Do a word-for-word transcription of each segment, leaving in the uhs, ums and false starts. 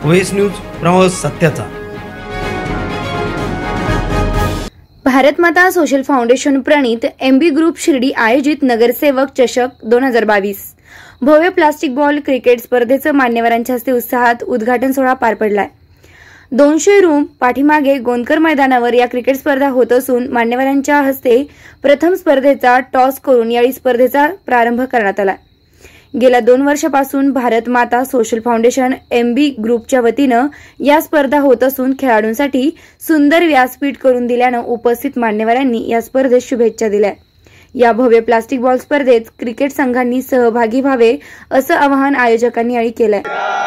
OS news प्रवास सत्याचा। Bharat Mata social foundation प्रणीत एमबी ग्रुप शिर्डी आयोजित नगरसेवक चषक दोन हजार बावीस भव्य प्लास्टिक बॉल क्रिकेट स्पर्धेचं मान्यवरांच्या हस्ते उत्साहात उद्घाटन सोहळा पार पडलाय। दोनशे रूम पाठीमागे गोंदकर मैदानावर या क्रिकेट स्पर्धा होत असून मान्यवरांच्या हस्ते प्रथम स्पर्धेचा टॉस करून यावेळी स्पर्धेचा प्रारंभ करण्यात आला। गेल्या दोन वर्षापासून Bharat Mata social foundation MB ग्रुपच्या वतीनं या स्पर्धा होत असून खेळाडूंसाठी सुंदर व्यासपीठ करून दिल्यानं उपस्थित मान्यवरांनी या स्पर्धेत शुभेच्छा दिल्या। या भव्य प्लास्टिक बॉल स्पर्धेत क्रिकेट संघांनी सहभागी व्हावे असं आवाहन आयोजकांनी यावेळी केलंय।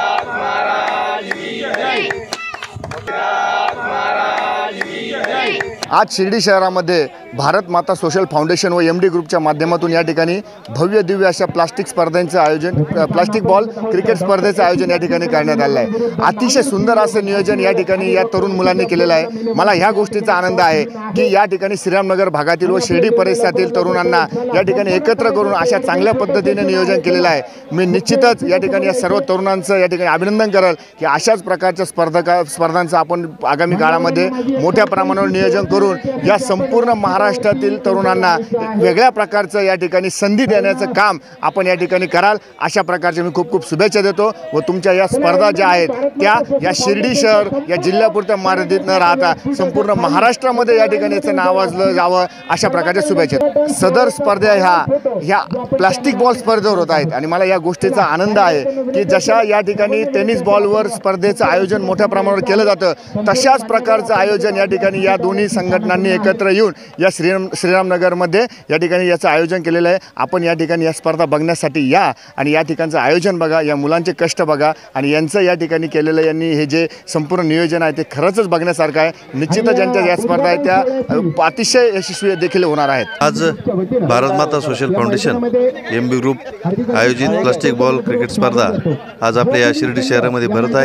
आज शिर्डी शहरामध्ये भारत माता सोशल फाउंडेशन व एम डी ग्रुपच्या माध्यमातून या ठिकाणी भव्य दिव्य अशा प्लास्टिक स्पर्धांचं आयोजन प्लास्टिक बॉल क्रिकेट स्पर्धेचं आयोजन या ठिकाणी करण्यात आलं आहे। अतिशय सुंदर असं नियोजन या ठिकाणी या तरुण मुलांनी केलेलं आहे। मला ह्या गोष्टीचा आनंद आहे की या ठिकाणी श्रीरामनगर भागातील व शिर्डी परिसरातील तरुणांना या ठिकाणी एकत्र करून अशा चांगल्या पद्धतीने नियोजन केलेलं आहे। मी निश्चितच या ठिकाणी या सर्व तरुणांचं या ठिकाणी अभिनंदन करेल की अशाच प्रकारच्या स्पर्धा स्पर्धांचं आपण आगामी काळामध्ये मोठ्या प्रमाणावर नियोजन करून या संपूर्ण महाराष्ट्रातील तरुणांना वेगळ्या प्रकारचं या ठिकाणी संधी देण्याचं काम आपण या ठिकाणी कराल अशा प्रकारचे मी खूप खूप शुभेच्छा देतो व तुमच्या या स्पर्धा ज्या आहेत त्या या शिर्डी शहर या जिल्ह्यापुरत्या मर्यादित न राहता संपूर्ण महाराष्ट्रामध्ये या ठिकाणी याचं नावाजलं जावं अशा प्रकारच्या शुभेच्छा। सदर स्पर्धा ह्या ह्या प्लास्टिक बॉल स्पर्धेवर होत आहेत आणि मला या गोष्टीचा आनंद आहे की जशा या ठिकाणी टेनिस बॉलवर स्पर्धेचं आयोजन मोठ्या प्रमाणावर केलं जातं तशाच प्रकारचं आयोजन या ठिकाणी या दोन्ही संघटनांनी एकत्र येऊन या श्रीराम श्रीरामनगरमध्ये या ठिकाणी याचं आयोजन केलेलं आहे। आपण या ठिकाणी या स्पर्धा बघण्यासाठी या आणि या ठिकाणचं आयोजन बघा, या मुलांचे कष्ट बघा आणि यांचं या ठिकाणी केलेलं यांनी हे जे संपूर्ण नियोजन आहे ते खरंच बघण्यासारखं आहे। निश्चितच ज्यांच्या या स्पर्धा आहेत त्या अतिशय यशस्वी देखील होणार आहेत। आज Bharat Mata social foundation M B group आयोजित प्लास्टिक बॉल क्रिकेट स्पर्धा आज आपल्या या शिर्डी शहरामध्ये भरत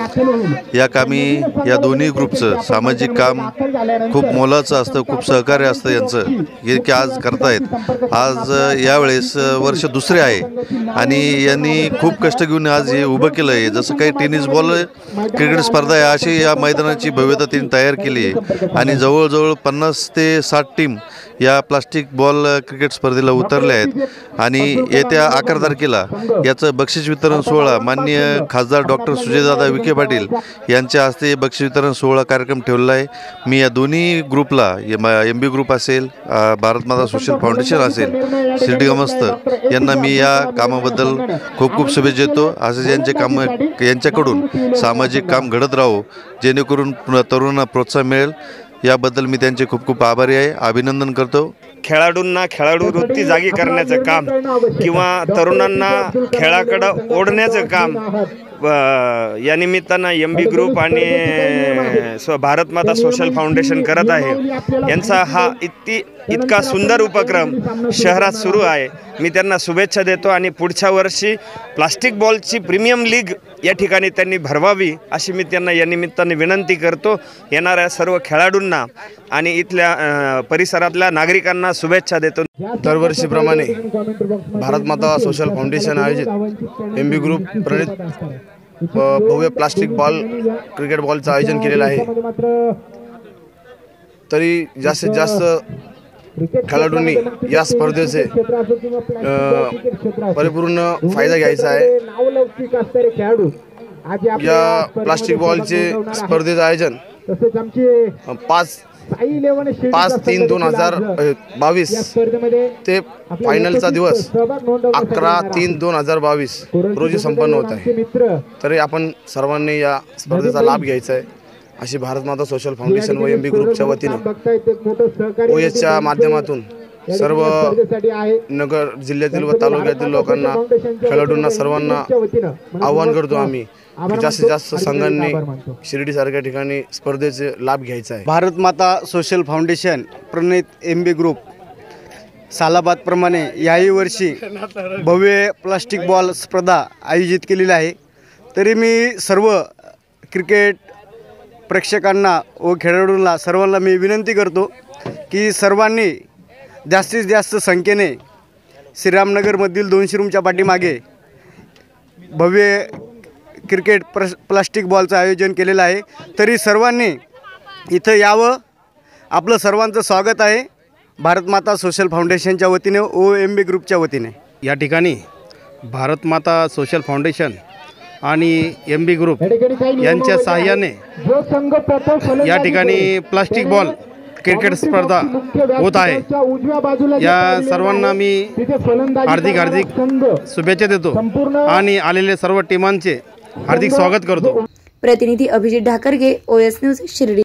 आहे। या कामी या दोन्ही ग्रुपचं सामाजिक काम खूप मोलाचं असतं, खूप सहकार्य असतं यांचं हे की आज करतायत। आज यावेळेस वर्ष दुसरे आहे आणि यांनी खूप कष्ट घेऊन आज हे उभं केलं आहे। जसं काही टेनिस बॉल क्रिकेट स्पर्धा आहे अशी या मैदानाची भव्यता त्यांनी तयार केली आहे आणि जवळजवळ पन्नास ते साठ टीम या प्लास्टिक बॉल क्रिकेट स्पर्धेला उतरल्या आहेत आणि येत्या अकरा तारखेला याचं बक्षीस वितरण सोहळा माननीय खासदार डॉक्टर सुजयदादा विखे पाटील यांच्या हस्ते बक्षीस वितरण सोहळा कार्यक्रम ठेवला आहे। मी या दोन्ही ग्रुपला एम बी ग्रुप असेल, भारत माता सोशल फाउंडेशन असेल, शिर्डी ग्रामस्थ यांना मी या कामाबद्दल खूप खूप शुभेच्छा देतो। असंच यांचे काम यांच्याकडून सामाजिक काम घडत राहो जेणेकरून तरुणांना प्रोत्साहन मिळेल याबद्दल मी त्यांचे खूप खूप आभारी आहे, अभिनंदन करतो। खेळाडूंना खेळाडू वृत्ती जागी करण्याचं काम किंवा तरुणांना खेळाकडे ओढण्याचं काम या निमित्तानं एम बी ग्रुप आणि स्व भारत माता सोशल फाउंडेशन करत आहे। यांचा हा इतकी इतका सुंदर उपक्रम शहरात सुरू आहे। मी त्यांना शुभेच्छा देतो आणि पुढच्या वर्षी प्लास्टिक बॉलची प्रीमियम लीग या ठिकाणी त्यांनी भरवावी अशी मी त्यांना या निमित्ताने विनंती करतो। येणाऱ्या सर्व खेळाडूंना आणि इथल्या परिसरातल्या नागरिकांना शुभेच्छा देतो। दरवर्षीप्रमाणे भारत माता सोशल फाउंडेशन आयोजित एम बी ग्रुप प्रणीत भव्य प्लास्टिक बॉल क्रिकेट बॉलचं आयोजन केलेलं आहे। तरी जास्तीत जास्त खेळाडूंनी या स्पर्धेचे परिपूर्ण फायदा घ्यायचा आहे। या प्लास्टिक बॉलचे स्पर्धेचं आयोजन पाच पाच तीन दोन हजार बावीस ते फायनलचा दिवस अकरा तीन दोन हजार बावीस रोजी संपन्न होत आहे। तरी आपण सर्वांनी या स्पर्धेचा लाभ घ्यायचा आहे अशी भारत माता सोशल फाउंडेशन व एम बी ग्रुपच्या वतीने ओएसच्या माध्यमातून सर्व नगर जिल्ह्यातील व तालुक्यातील लोकांना खेळाडूंना सर्वांना आवाहन करतो आम्ही जास्तीत जास्त संघांनी शिर्डीसारख्या ठिकाणी स्पर्धेचे लाभ घ्यायचा आहे। भारत माता सोशल फाउंडेशन प्रणीत एम बी ग्रुप सालाबादप्रमाणे याही वर्षी भव्य प्लास्टिक बॉल स्पर्धा आयोजित केलेली आहे। तरी मी सर्व क्रिकेट प्रेक्षकांना व खेळाडूंना सर्वांना मी विनंती करतो की सर्वांनी जास्तीत जास्त संख्येने श्रीरामनगरमधील दोनशे रूमच्या पाठीमागे भव्य क्रिकेट प्र प्लास्टिक बॉलचं आयोजन केलेलं आहे। तरी सर्वांनी इथं यावं, आपलं सर्वांचं स्वागत आहे भारत माता सोशल फाउंडेशनच्या वतीने, ओ एम बी ग्रुपच्या वतीने। या ठिकाणी भारत माता सोशल फाउंडेशन आणि एम बी ग्रुप यांच्या सहाय्याने या ठिकाणी प्लास्टिक बॉल क्रिकेट स्पर्धा होत आहे। या सर्वांना मी हार्दिक हार्दिक शुभेच्छा देतो आणि आलेले सर्व टीमांचे हार्दिक स्वागत करतो। प्रतिनिधी Abhijit Dhakarge, O S news, Shirdi.